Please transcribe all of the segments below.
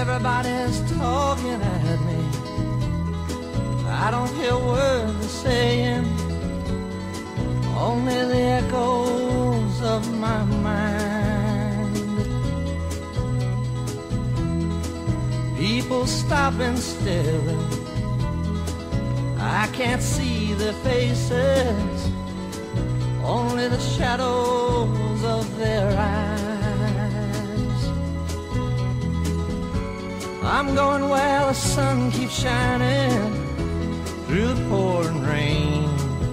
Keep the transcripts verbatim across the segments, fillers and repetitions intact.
Everybody's talking at me. I don't hear words they're saying, only the echoes of my mind. People stop and stare, I can't see their faces, only the shadows of their eyes. I'm going where the sun keeps shining through the pouring rain,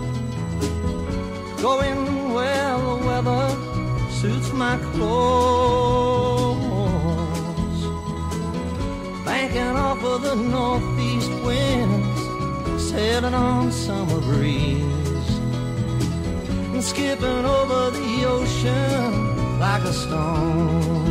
going where the weather suits my clothes, banking off of the northeast winds, sailing on summer breeze, and skipping over the ocean like a stone.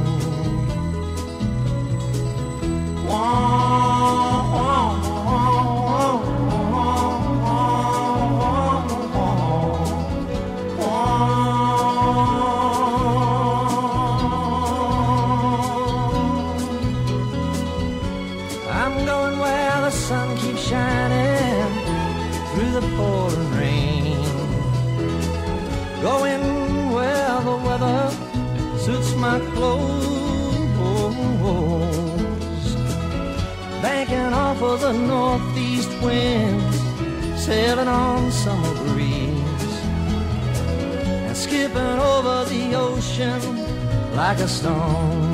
I'm going where the sun keeps shining through the pouring rain, going where the weather suits my clothes, banking off of the northeast winds, sailing on summer breeze, and skipping over the ocean like a stone.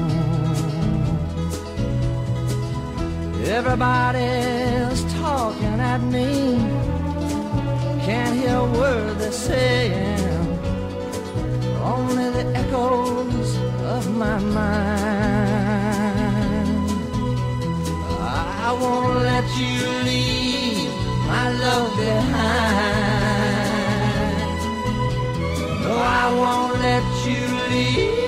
Everybody's talking at me, can't hear a word they're saying, only the echoes of my mind. I won't let you leave my love behind. No, I won't let you leave